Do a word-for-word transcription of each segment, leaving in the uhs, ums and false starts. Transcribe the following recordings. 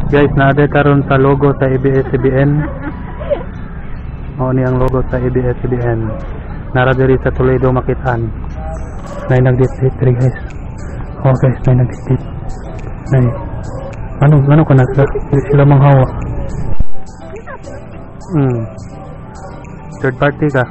Guys, naade karon sa logo sa A B S C B N. Mao ni ang logo sa A B S C B N. Nara diri sa Toledo makitaan. Nay nagdit-dit diri guys. Oh guys, nay nagdit-dit. Nay. Ano, ano ka nasa? Sila manghawa. Hmm. Third party ka.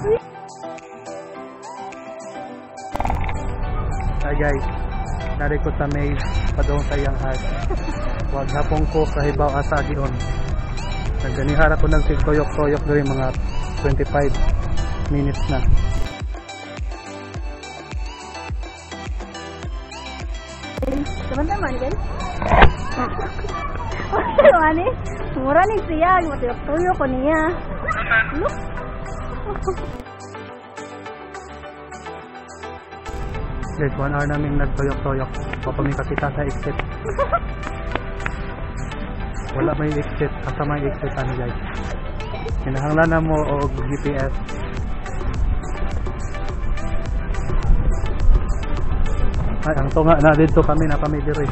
Hi guys. Nari ko sa may padong sayang hat. Wag hapong ko kahibaw asa dion. Nagganihara ko ng sigtoyok-toyok diri mga twenty-five minutes na. Teman-teman kan? Oh, ani, murah nih siya, matuyok-tuyok ko niya. Look. Guys, one hour namin nagtoyok-toyok. Papamika kita sa exit. Wala may exit. Asa may exit ano guys. Hinahanglan na mo o G P S. Ay, ang tunga na dito kami na kami diri.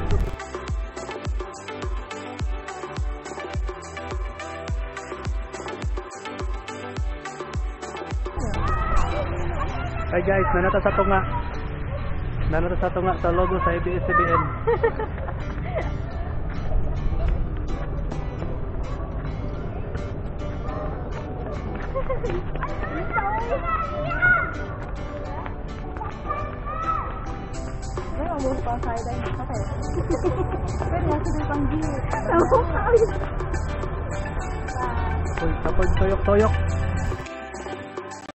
Hi guys, nanata sa tunga. Nanata sa tunga sa logo sa A B S C B N. May umur pa sa ida ni kapay. Pero nasa di pang view. Uy, tapos toyok-toyok.